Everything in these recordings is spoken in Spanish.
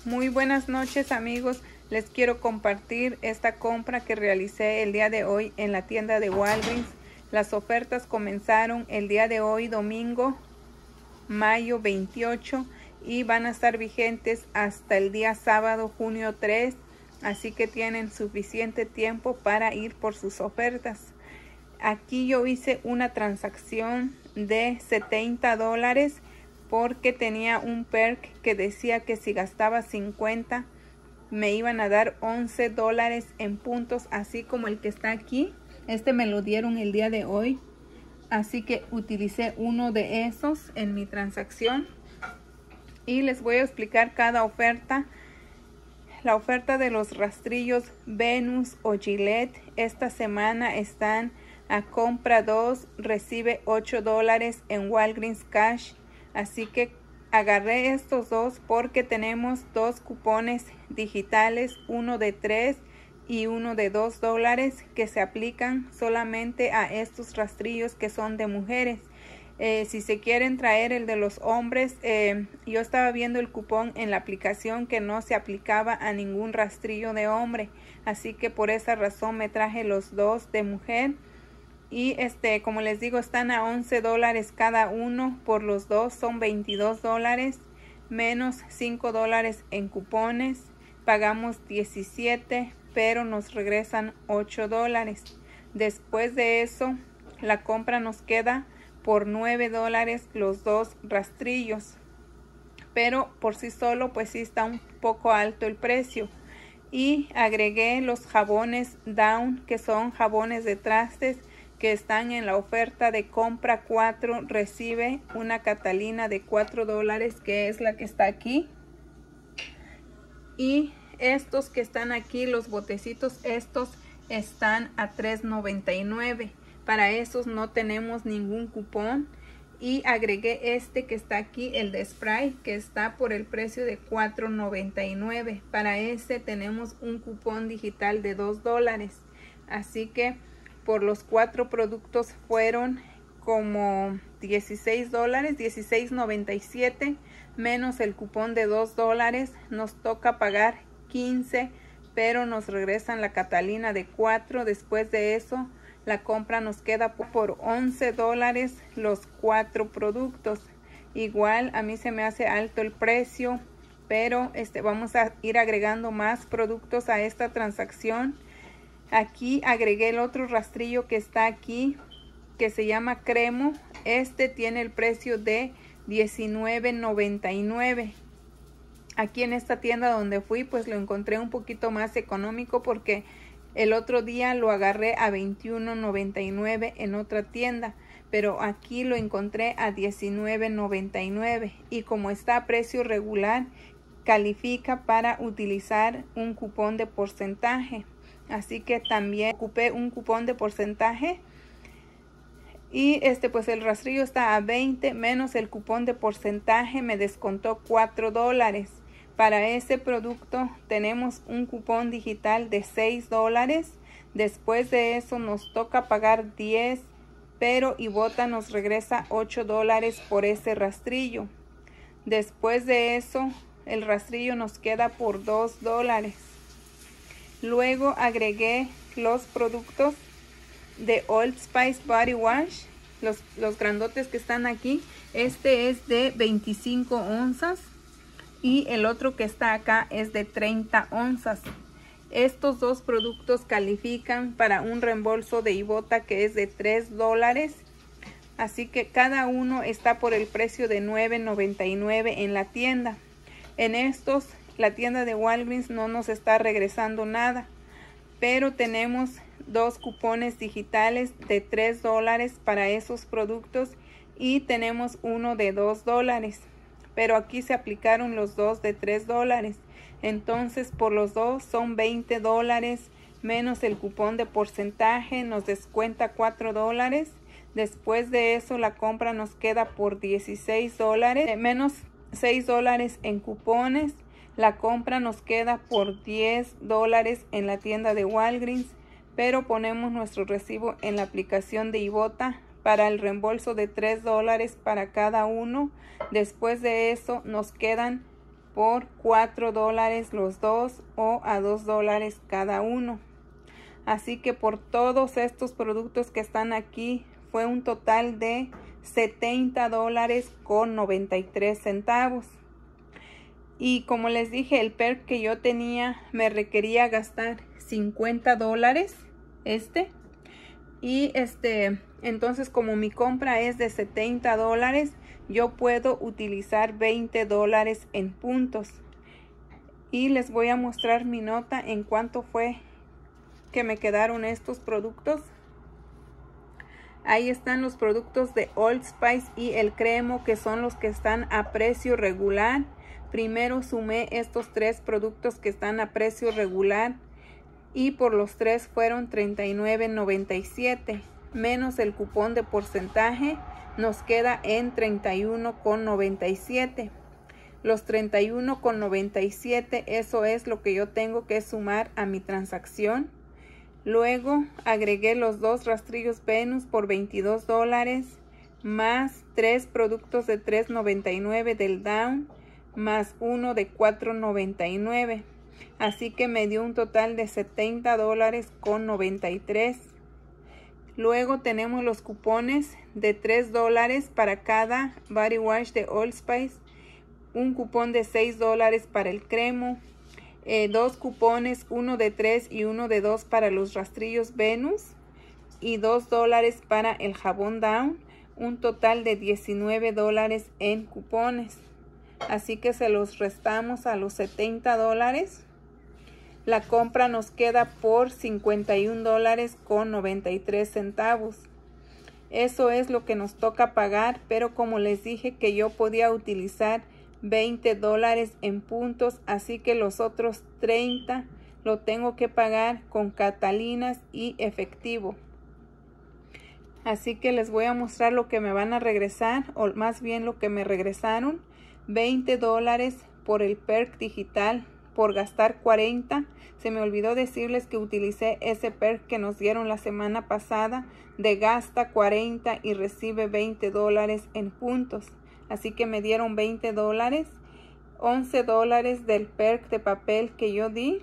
Muy buenas noches, amigos. Les quiero compartir esta compra que realicé el día de hoy en la tienda de Walgreens. Las ofertas comenzaron el día de hoy, domingo, mayo 28, y van a estar vigentes hasta el día sábado, junio 3. Así que tienen suficiente tiempo para ir por sus ofertas. Aquí yo hice una transacción de $70 porque tenía un perk que decía que si gastaba 50 me iban a dar $11 en puntos, así como el que está aquí. Este me lo dieron el día de hoy, así que utilicé uno de esos en mi transacción y les voy a explicar cada oferta. La oferta de los rastrillos Venus o Gillette esta semana están a compra 2, recibe $8 en Walgreens Cash. Así que agarré estos dos porque tenemos dos cupones digitales, uno de 3 y uno de $2 que se aplican solamente a estos rastrillos que son de mujeres. Si se quieren traer el de los hombres, yo estaba viendo el cupón en la aplicación que no se aplicaba a ningún rastrillo de hombre, así que por esa razón me traje los dos de mujer. Y como les digo, están a $11 cada uno. Por los dos son $22 menos $5 en cupones. Pagamos 17, pero nos regresan $8. Después de eso, la compra nos queda por $9 los dos rastrillos, pero por sí solo pues sí está un poco alto el precio. Y agregué los jabones Down, que son jabones de trastes, que están en la oferta de compra 4, recibe una Catalina de $4, que es la que está aquí. Y estos que están aquí, los botecitos, estos están a $3.99. Para esos no tenemos ningún cupón. Y agregué este que está aquí, el de spray, que está por el precio de $4.99. Para ese tenemos un cupón digital de $2. Así que por los 4 productos fueron como $16, $16.97 menos el cupón de $2. Nos toca pagar 15, pero nos regresan la Catalina de 4. Después de eso, la compra nos queda por $11 los 4 productos. Igual a mí se me hace alto el precio, pero vamos a ir agregando más productos a esta transacción. Aquí agregué el otro rastrillo que está aquí, que se llama Cremo. Tiene el precio de $19.99. Aquí en esta tienda donde fui, pues lo encontré un poquito más económico, porque el otro día lo agarré a $21.99 en otra tienda, pero aquí lo encontré a $19.99. Y como está a precio regular, califica para utilizar un cupón de porcentaje. Así que también ocupé un cupón de porcentaje. Y pues el rastrillo está a 20 menos el cupón de porcentaje, me descontó $4. Para ese producto tenemos un cupón digital de $6. Después de eso nos toca pagar 10, pero Ibotta nos regresa $8 por ese rastrillo. Después de eso el rastrillo nos queda por $2. Luego agregué los productos de Old Spice Body Wash, los grandotes que están aquí. Este es de 25 onzas y el otro que está acá es de 30 onzas. Estos dos productos califican para un reembolso de Ibotta que es de $3. Así que cada uno está por el precio de $9.99 en la tienda. En estos, la tienda de Walgreens no nos está regresando nada, pero tenemos dos cupones digitales de $3 para esos productos y tenemos uno de $2, pero aquí se aplicaron los dos de $3. Entonces por los dos son $20 menos el cupón de porcentaje, nos descuenta $4. Después de eso la compra nos queda por $16 menos $6 en cupones. La compra nos queda por $10 en la tienda de Walgreens, pero ponemos nuestro recibo en la aplicación de Ibotta para el reembolso de $3 para cada uno. Después de eso nos quedan por $4 los dos o a $2 cada uno. Así que por todos estos productos que están aquí fue un total de $70.93. Y como les dije, el perk que yo tenía me requería gastar $50 y entonces como mi compra es de $70, yo puedo utilizar $20 en puntos. Y les voy a mostrar mi nota en cuánto fue que me quedaron estos productos. Ahí están los productos de Old Spice y el Cremo, que son los que están a precio regular. Primero sumé estos 3 productos que están a precio regular y por los 3 fueron $39.97 menos el cupón de porcentaje, nos queda en $31.97. Los $31.97, eso es lo que yo tengo que sumar a mi transacción. Luego agregué los 2 rastrillos Venus por $22 más 3 productos de $3.99 del Down más uno de $4.99. Así que me dio un total de $70.93. Luego tenemos los cupones de $3 para cada body wash de Old Spice, un cupón de $6 para el Cremo, 2 cupones, uno de 3 y uno de 2 para los rastrillos Venus y $2 para el jabón Down, un total de $19 en cupones. Así que se los restamos a los $70. La compra nos queda por $51.93. Eso es lo que nos toca pagar, pero como les dije que yo podía utilizar $20 en puntos, así que los otros 30 lo tengo que pagar con Catalinas y efectivo. Así que les voy a mostrar lo que me van a regresar, o más bien lo que me regresaron. $20 por el perk digital por gastar 40. Se me olvidó decirles que utilicé ese perk que nos dieron la semana pasada de gasta 40 y recibe $20 en puntos. Así que me dieron $20, $11 del perk de papel que yo di,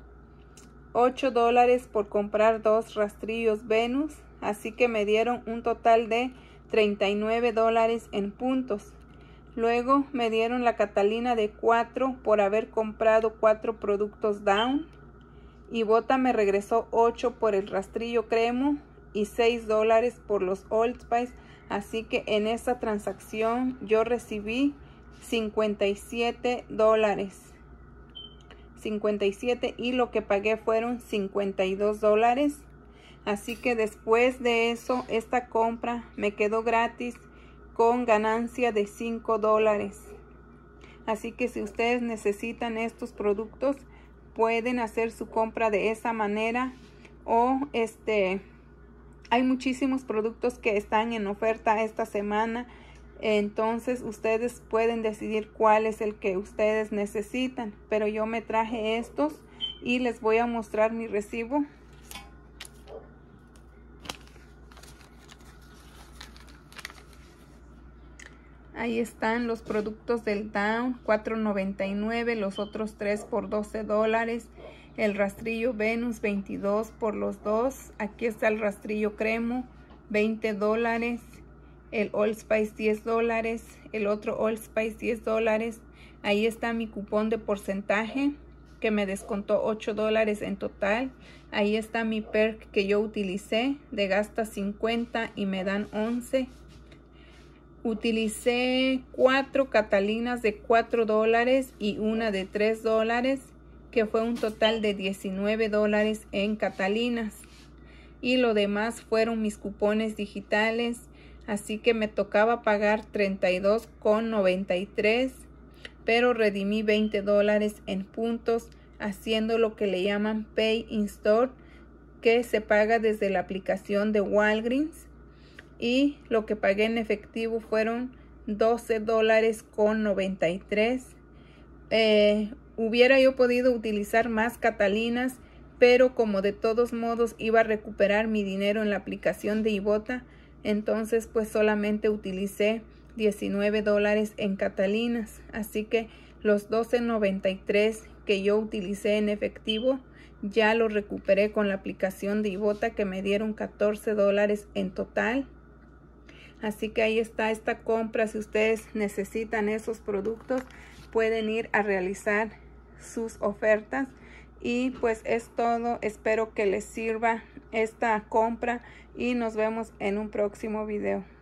$8 por comprar 2 rastrillos Venus, así que me dieron un total de $39 en puntos. Luego me dieron la Catalina de 4 por haber comprado 4 productos Down. Y Bota me regresó 8 por el rastrillo Cremo y $6 por los Old Spice. Así que en esta transacción yo recibí $57. 57 y lo que pagué fueron $52. Así que después de eso, esta compra me quedó gratis con ganancia de $5. Así que si ustedes necesitan estos productos, pueden hacer su compra de esa manera. O hay muchísimos productos que están en oferta esta semana. Entonces ustedes pueden decidir cuál es el que ustedes necesitan. Pero yo me traje estos y les voy a mostrar mi recibo. Ahí están los productos del Down, $4.99, los otros 3 por $12. El rastrillo Venus, 22 por los 2. Aquí está el rastrillo Cremo, $20. El Old Spice, $10. El otro Old Spice, $10. Ahí está mi cupón de porcentaje que me descontó $8 en total. Ahí está mi perk que yo utilicé de gasta 50 y me dan 11. Utilicé 4 Catalinas de $4 y una de $3, que fue un total de $19 en Catalinas. Y lo demás fueron mis cupones digitales, así que me tocaba pagar $32.93, pero redimí $20 en puntos haciendo lo que le llaman Pay in Store, que se paga desde la aplicación de Walgreens. Y lo que pagué en efectivo fueron $12.93. Hubiera yo podido utilizar más Catalinas, pero como de todos modos iba a recuperar mi dinero en la aplicación de Ibotta, entonces pues solamente utilicé $19 en Catalinas. Así que Los $12.93 que yo utilicé en efectivo ya los recuperé con la aplicación de Ibotta, que me dieron $14 en total. Así que ahí está esta compra. Si ustedes necesitan esos productos, pueden ir a realizar sus ofertas. Y pues es todo. Espero que les sirva esta compra y nos vemos en un próximo video.